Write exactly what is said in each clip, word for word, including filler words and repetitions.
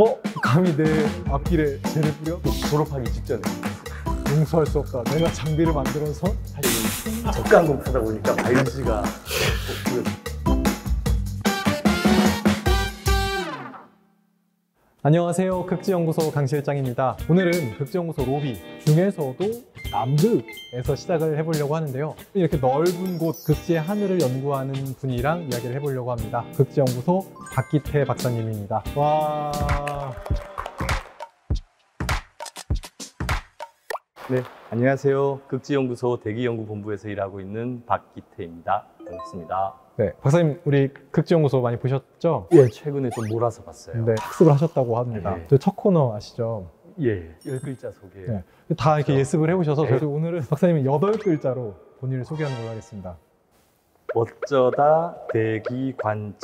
어? 감히 내 앞길에 죄를 뿌려? 졸업하기 직전에 용서할 수 없다. 내가 장비를 만들어서 사실 저가항공 타다 보니까 마일리지가 안녕하세요. 극지연구소 강 실장입니다. 오늘은 극지연구소 로비 중에서도 남극에서 시작을 해보려고 하는데요. 이렇게 넓은 곳 극지의 하늘을 연구하는 분이랑 이야기를 해보려고 합니다. 극지연구소 박기태 박사님입니다. 와. 네, 안녕하세요. 극지연구소 대기연구본부에서 일하고 있는 박기태입니다. 반갑습니다. 네, 박사님 우리 극지연구소 많이 보셨죠? 예, 최근에 좀 몰아서 봤어요. 네, 학습을 하셨다고 합니다. 네. 저 첫 코너 아시죠? 예, 열 글자 소개. 네, 다 이렇게 그렇죠. 예습을 해오셔서 네. 저희 오늘은 박사님이 여덟 글자로 본인을 소개하는 걸로 하겠습니다. 어쩌다 대기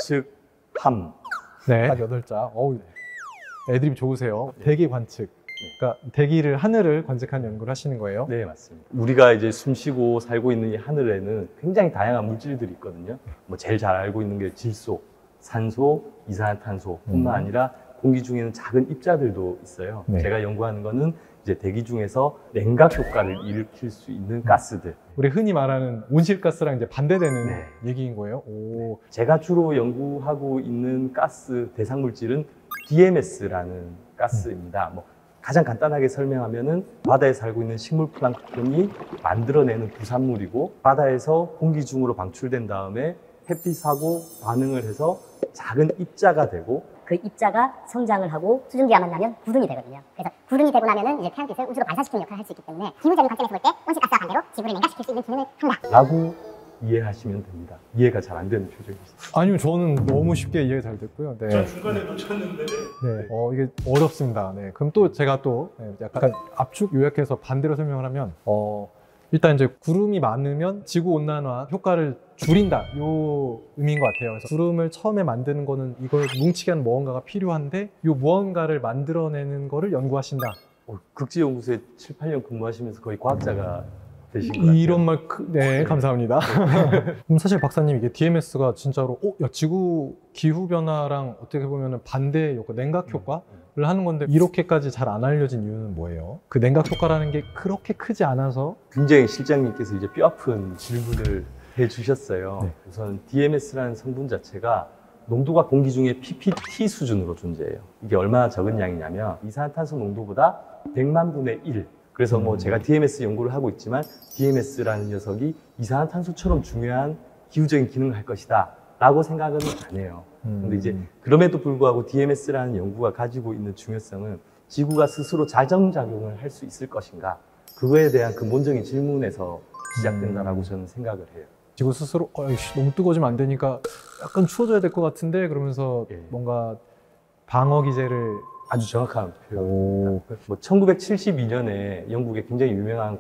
관측함. 네, 딱 여덟 자. 어우, 애드립 좋으세요. 대기 관측. 그러니까 대기를, 하늘을 관측한 연구를 하시는 거예요? 네, 맞습니다. 우리가 이제 숨쉬고 살고 있는 이 하늘에는 굉장히 다양한 물질들이 있거든요. 뭐 제일 잘 알고 있는 게 질소, 산소, 이산화탄소뿐만 음. 아니라 공기 중에는 작은 입자들도 있어요. 네. 제가 연구하는 거는 이제 대기 중에서 냉각 효과를 일으킬 수 있는 가스들. 우리 흔히 말하는 온실가스랑 이제 반대되는 네. 얘기인 거예요? 오. 제가 주로 연구하고 있는 가스 대상 물질은 디엠에스라는 가스입니다. 뭐 가장 간단하게 설명하면은 바다에 살고 있는 식물 플랑크톤이 만들어내는 부산물이고, 바다에서 공기 중으로 방출된 다음에 햇빛하고 반응을 해서 작은 입자가 되고, 그 입자가 성장을 하고 수증기가 만나면 구름이 되거든요. 그래서 구름이 되고 나면은 이제 태양빛을 우주로 반사시키는 역할을 할 수 있기 때문에 기후적인 관점에서 볼 때 온실가스와 반대로 지구를 냉각시킬 수 있는 기능을 한다. 라고 이해하시면 됩니다. 이해가 잘 안 되는 표정이시죠? 아니요, 저는 너무 쉽게 이해가 잘 됐고요. 네. 전 중간에 놓쳤는데. 네. 어, 이게 어렵습니다. 네. 그럼 또 제가 또 약간 압축 요약해서 반대로 설명을 하면, 어, 일단 이제 구름이 많으면 지구 온난화 효과를 줄인다, 요 의미인 것 같아요. 그래서 구름을 처음에 만드는 거는 이걸 뭉치게 하는 무언가가 필요한데, 요 무언가를 만들어내는 거를 연구하신다. 어, 극지연구소에 칠, 팔 년 근무하시면서 거의 과학자가 되신 것 같아요. 이런 말, 크... 네, 감사합니다. 그럼 사실 박사님, 이게 디엠에스가 진짜로, 어, 야, 지구 기후변화랑 어떻게 보면 반대 효과, 냉각 효과를 하는 건데, 이렇게까지 잘 안 알려진 이유는 뭐예요? 그 냉각 효과라는 게 그렇게 크지 않아서? 굉장히 실장님께서 이제 뼈아픈 질문을 해주셨어요. 네. 우선 디엠에스라는 성분 자체가 농도가 공기 중에 피피티 수준으로 존재해요. 이게 얼마나 적은 양이냐면 이산화탄소 농도보다 백만 분의 일. 그래서 뭐 음. 제가 디엠에스 연구를 하고 있지만 디엠에스라는 녀석이 이산화탄소처럼 중요한 기후적인 기능을 할 것이다 라고 생각은 안 해요. 음. 근데 이제 그럼에도 불구하고 디엠에스라는 연구가 가지고 있는 중요성은 지구가 스스로 자정작용을 할 수 있을 것인가, 그거에 대한 근본적인 질문에서 시작된다라고 저는 생각을 해요. 지구 스스로 어, 이씨, 너무 뜨거워지면 안 되니까 약간 추워져야 될 것 같은데, 그러면서 예. 뭔가 방어 기제를. 아주 정확한 표현. 오. 뭐 천구백칠십이 년에 영국의 굉장히 유명한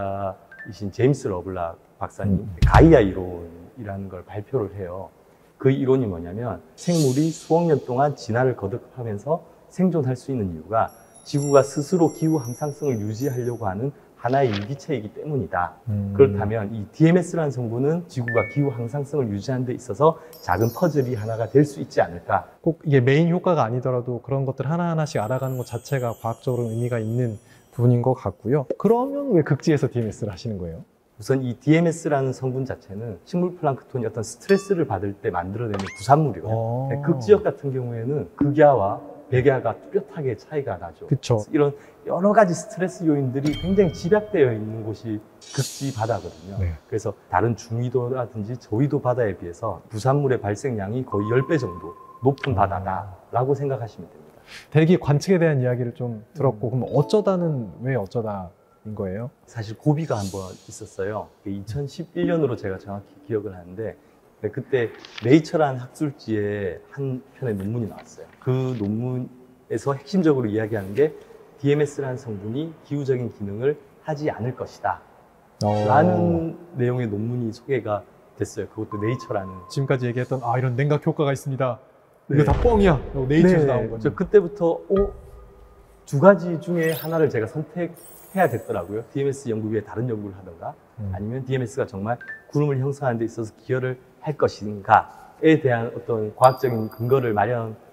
과학자이신 제임스 러블락 박사님, 음. 가이아 이론이라는 걸 발표를 해요. 그 이론이 뭐냐면 생물이 수억 년 동안 진화를 거듭하면서 생존할 수 있는 이유가 지구가 스스로 기후 항상성을 유지하려고 하는 하나의 일기체이기 때문이다. 음. 그렇다면 이 디엠에스라는 성분은 지구가 기후 항상성을 유지하는 데 있어서 작은 퍼즐이 하나가 될 수 있지 않을까. 꼭 이게 메인 효과가 아니더라도 그런 것들 하나하나씩 알아가는 것 자체가 과학적으로 의미가 있는 부분인 것 같고요. 그러면 왜 극지에서 디엠에스를 하시는 거예요? 우선 이 디엠에스라는 성분 자체는 식물 플랑크톤이 어떤 스트레스를 받을 때 만들어내는 부산물이거든요. 어. 극지역 같은 경우에는 극야와 백야가 뚜렷하게 차이가 나죠. 그쵸. 이런 여러 가지 스트레스 요인들이 굉장히 집약되어 있는 곳이 극지 바다거든요. 네. 그래서 다른 중위도라든지 저위도 바다에 비해서 부산물의 발생량이 거의 십 배 정도 높은 바다다라고 생각하시면 됩니다. 대기 관측에 대한 이야기를 좀 들었고, 그럼 어쩌다는 왜 어쩌다인 거예요? 사실 고비가 한 번 있었어요. 이천십일 년으로 제가 정확히 기억을 하는데, 그때 네이처라는 학술지에 한 편의 논문이 나왔어요. 그 논문에서 핵심적으로 이야기하는 게 디엠에스라는 성분이 기후적인 기능을 하지 않을 것이다 어. 라는 내용의 논문이 소개가 됐어요. 그것도 네이처라는. 지금까지 얘기했던 아 이런 냉각 효과가 있습니다. 네. 이거 다 뻥이야. 네이처에서 네. 나온 거죠. 저 그때부터 어, 두 가지 중에 하나를 제가 선택해야 됐더라고요. 디엠에스 연구 외에 다른 연구를 하던가, 음. 아니면 디엠에스가 정말 구름을 형성하는 데 있어서 기여를 할 것인가에 대한 어떤 과학적인 근거를 마련할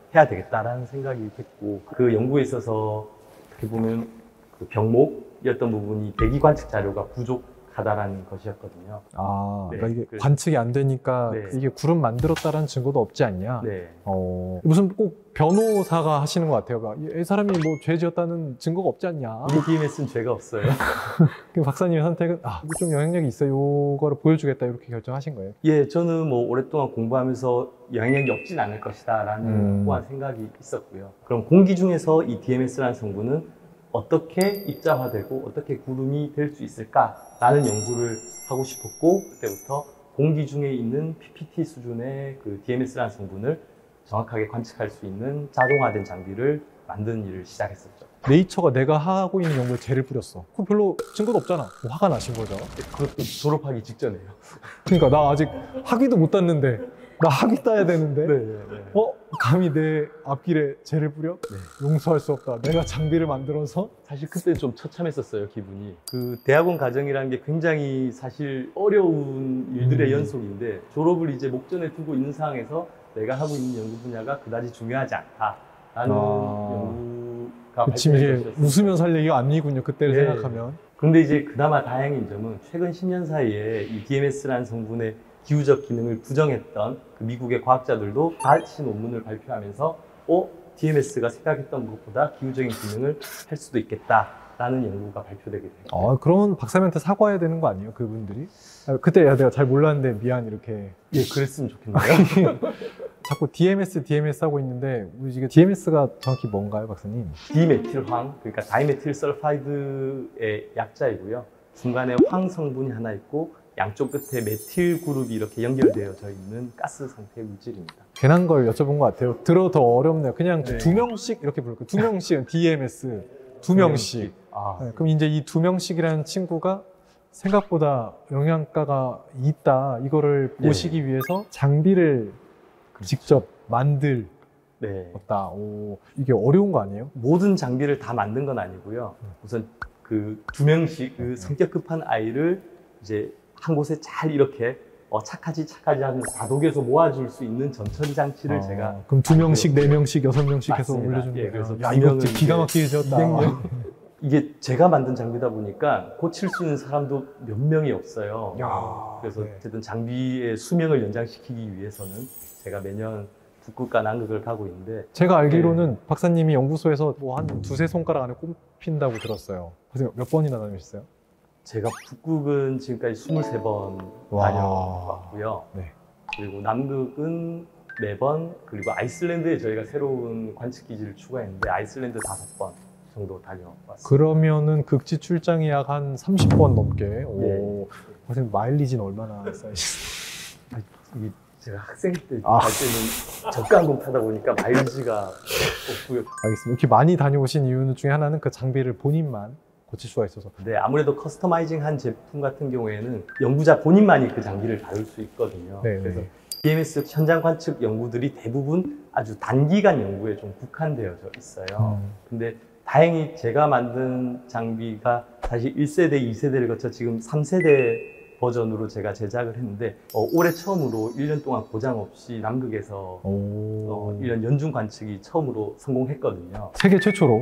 해야 되겠다라는 생각이 됐고, 그 연구에 있어서 어떻게 보면 그 병목이었던 부분이 대기 관측 자료가 부족하다라는 것이었거든요. 아, 네, 그러니까 이게 그래서- 관측이 안 되니까 네. 이게 구름 만들었다는 증거도 없지 않냐? 네. 어, 무슨 꼭 변호사가 하시는 것 같아요. 막, 이 사람이 뭐 죄 지었다는 증거가 없지 않냐? 우리 디엠에스는 죄가 없어요. 그 박사님의 선택은 아, 이거 좀 영향력이 있어. 요거를 보여주겠다 이렇게 결정하신 거예요. 예, 저는 뭐 오랫동안 공부하면서 영향력이 없진 않을 것이다라는 음. 확고한 생각이 있었고요. 그럼 공기 중에서 이 디엠에스라는 성분은 어떻게 입자화되고 어떻게 구름이 될 수 있을까라는 연구를 하고 싶었고, 그때부터 공기 중에 있는 피피티 수준의 그 디엠에스라는 성분을 정확하게 관측할 수 있는 자동화된 장비를 만드는 일을 시작했었죠. 네이처가 내가 하고 있는 연구에 죄를 뿌렸어. 그거 별로 증거도 없잖아. 뭐 화가 나신 거죠. 그것도 졸업하기 직전이에요. 그러니까 나 아직 학위도 못 땄는데 나 학위 따야 되는데 네, 네. 어? 감히 내 앞길에 죄를 뿌려? 네. 용서할 수 없다. 내가 장비를 만들어서 사실 그때 좀 처참했었어요, 기분이. 그 대학원 과정이라는 게 굉장히 사실 어려운 일들의 음. 연속인데, 졸업을 이제 목전에 두고 있는 상황에서 내가 하고 있는 연구 분야가 그다지 중요하지 않다라는 아. 연구가 그치, 발표된 이게 것이었어요. 웃으면 살 얘기가 아니군요. 그때를 네. 생각하면. 그런데 이제 그나마 다행인 점은 최근 십 년 사이에 이 디엠에스라는 성분의 기후적 기능을 부정했던 그 미국의 과학자들도 다시 논문을 발표하면서 어? 디엠에스가 생각했던 것보다 기후적인 기능을 할 수도 있겠다라는 연구가 발표되게 됐어요. 아, 그러면 박사님한테 사과해야 되는 거 아니에요? 그분들이? 아, 그때 야, 내가 잘 몰랐는데 미안 이렇게. 예, 그랬으면 좋겠네요. 자꾸 디엠에스, 디엠에스 하고 있는데 우리 지금 디엠에스가 정확히 뭔가요, 박사님? 디메틸황, 그러니까 다이메틸 설파이드의 약자이고요. 중간에 황 성분이 하나 있고 양쪽 끝에 메틸 그룹이 이렇게 연결되어져 있는 가스 상태의 물질입니다. 괜한 걸 여쭤본 것 같아요. 들어 더 어렵네요. 그냥 네. 두 명씩 이렇게 부를까요? 두 명씩은 디엠에스, 두 명씩. 아, 네, 그럼 이제 이 두 명씩이라는 친구가 생각보다 영양가가 있다. 이거를 네. 보시기 위해서 장비를 직접 만들었다. 네. 오, 이게 어려운 거 아니에요? 모든 장비를 다 만든 건 아니고요. 우선 그 두 명씩 그 성격 급한 아이를 이제 한 곳에 잘 이렇게 어, 착하지 착하지 하는 과도기에서 모아줄 수 있는 전처리 장치를 아, 제가 그럼 두 명씩, 네 명씩, 여섯 명씩 해서 맞습니다. 올려주는 예, 거예요. 그래서 야, 두 이거 명은 진짜 기가 막히게 지었다. 이백 명. 이게 제가 만든 장비다 보니까 고칠 수 있는 사람도 몇 명이 없어요. 야, 그래서 네. 어쨌든 장비의 수명을 연장시키기 위해서는 제가 매년 북극과 남극을 가고 있는데, 제가 알기로는 박사님이 연구소에서 뭐 한 두세 손가락 안에 꼽힌다고 들었어요. 그래서 몇 번이나 다니셨어요? 제가 북극은 지금까지 스물세 번 와. 다녀왔고요. 네. 그리고 남극은 네 번, 그리고 아이슬란드에 저희가 새로운 관측 기지를 추가했는데 아이슬란드 다섯 번 정도 다녀왔습니다. 그러면은 극지 출장이 약 한 삼십 번 넘게. 네. 오, 선생님 마일리지는 얼마나 쌓이셨어요? 이게 제가 학생 때 아. 갈 때는 저가항공 타다 보니까 마일리지가 없고요. 알겠습니다. 이렇게 많이 다녀오신 이유 중에 하나는 그 장비를 본인만 고칠 수가 있어서. 근데 아무래도 커스터마이징한 제품 같은 경우에는 연구자 본인만이 그 장비를 다룰 수 있거든요. 네, 그래서 네. 디엠에스 현장 관측 연구들이 대부분 아주 단기간 연구에 좀 국한되어져 있어요. 음. 근데 다행히 제가 만든 장비가 사실 일 세대, 이 세대를 거쳐 지금 삼 세대 버전으로 제가 제작을 했는데 어, 올해 처음으로 일 년 동안 고장 없이 남극에서 오. 어, 일 년 연중 관측이 처음으로 성공했거든요. 세계 최초로.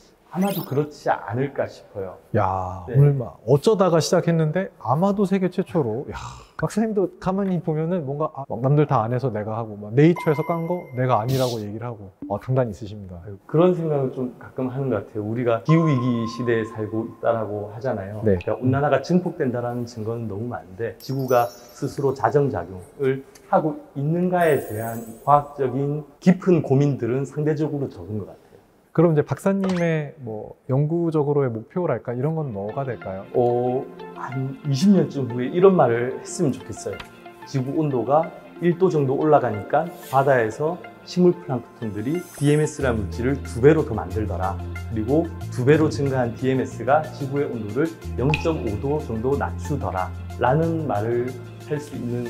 아마도 그렇지 않을까 싶어요. 야, 네. 오늘 막 어쩌다가 시작했는데 아마도 세계 최초로. 야, 박사님도 가만히 보면은 뭔가 아, 막 남들 다 안 해서 내가 하고 막 네이처에서 깐 거 내가 아니라고 얘기를 하고. 아, 당단히 있으십니다. 그런 생각을 좀 가끔 하는 것 같아요. 우리가 기후위기 시대에 살고 있다라고 하잖아요. 네. 그러니까 온난화가 증폭된다는 증거는 너무 많은데 지구가 스스로 자정작용을 하고 있는가에 대한 과학적인 깊은 고민들은 상대적으로 적은 것 같아요. 그럼 이제 박사님의 뭐 연구적으로의 목표랄까 이런 건 뭐가 될까요? 어, 한 이십 년쯤 후에 이런 말을 했으면 좋겠어요. 지구 온도가 일 도 정도 올라가니까 바다에서 식물 플랑크톤들이 디엠에스라는 물질을 두 배로 더 만들더라. 그리고 두 배로 증가한 디엠에스가 지구의 온도를 영 점 오 도 정도 낮추더라. 라는 말을 할 수 있는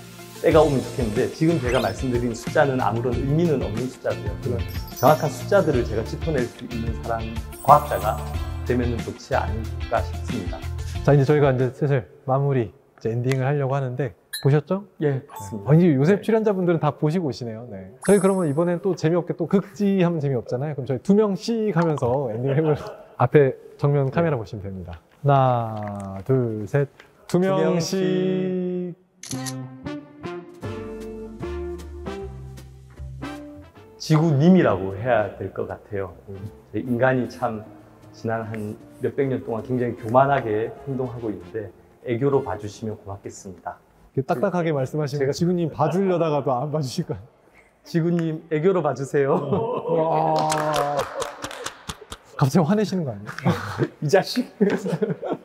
때가 오면 좋겠는데 지금 제가 말씀드린 숫자는 아무런 의미는 없는 숫자고요. 그런 정확한 숫자들을 제가 짚어낼 수 있는 사람, 과학자가 되면 좋지 않을까 싶습니다. 자, 이제 저희가 이제 슬슬 마무리, 이제 엔딩을 하려고 하는데 보셨죠? 예, 맞습니다. 아, 이제 요새 네. 출연자분들은 다 보시고 오시네요. 네. 저희 그러면 이번엔 또 재미없게 또 극지 하면 재미없잖아요. 그럼 저희 두 명씩 하면서 엔딩 해볼 앞에 정면 카메라 보시면 됩니다. 하나, 둘, 셋. 두 명씩. 지구님이라고 해야 될 것 같아요. 인간이 참 지난 한 몇백 년 동안 굉장히 교만하게 행동하고 있는데 애교로 봐주시면 고맙겠습니다. 이렇게 딱딱하게 말씀하시면 제가 지구님 봐주려다가도 안 봐주실 거예요. 지구님 애교로 봐주세요. 와. 갑자기 화내시는 거 아니에요? 이 자식.